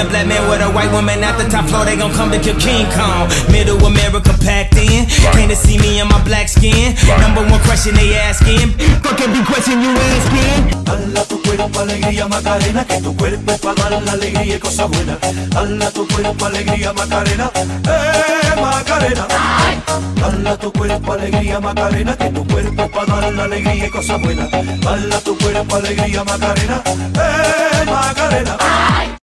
a black man with a white woman at the top floor, they gon' come to kill King Kong. Middle America packed in, came to see me in my black skin. Number one question they asking, fucking be question you asking. Hala tu cuerpo alegría Macarena, que tu cuerpo es para dar la alegría y cosas buenas. Hala tu cuerpo alegría Macarena, Macarena. Hala tu cuerpo alegría Macarena, que tu cuerpo es para dar la alegría y cosas buenas. Hala tu cuerpo alegría Macarena,